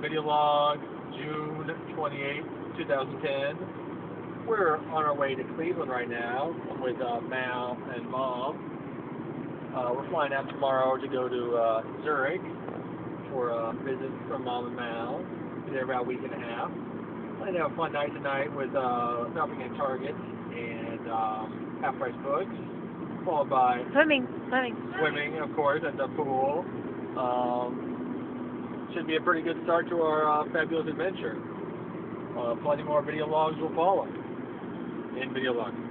video log, June 28th, 2010. We're on our way to Cleveland right now. I'm with Mal and Mom. We're flying out tomorrow to go to Zurich for a visit from Mom and Mal. Be there about a week and a half. Plan to have a fun night tonight with shopping at Target and half-price books, followed by swimming, of course, at the pool. Should be a pretty good start to our fabulous adventure. Plenty more video logs will follow in video logs.